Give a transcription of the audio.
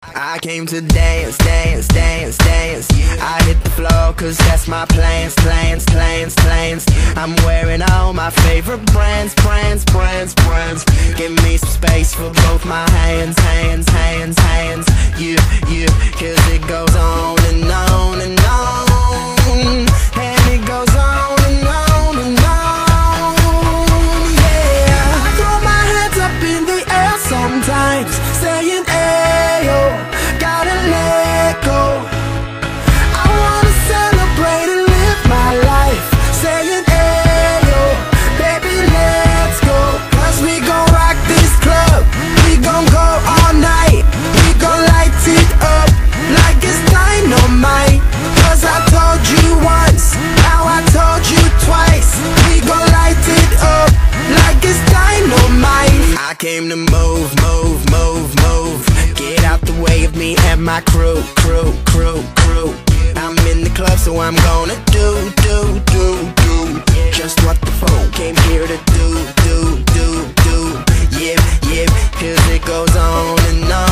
I came to dance, dance, dance, dance. I hit the floor cause that's my plans, plans, plans, plans. I'm wearing all my favorite brands, brands, brands, brands. Give me some space for both my hands, hands, hands, hands. You, cause it goes on and on and on. And it goes on and on and on. Yeah, I throw my hands up in the air sometimes, saying ayo, gotta let go. I wanna celebrate and live my life, saying ayo, baby let's go. Cause we gon' rock this club, we gon' go all night. We gon' light it up like it's dynamite. Cause I told you once, now I told you twice. We gon' light it up like it's dynamite. I came to move, move, move, move. Get out the way of me and my crew, crew, crew, crew. I'm in the club so I'm gonna do just what the phone came here to do. Yeah, cause it goes on and on.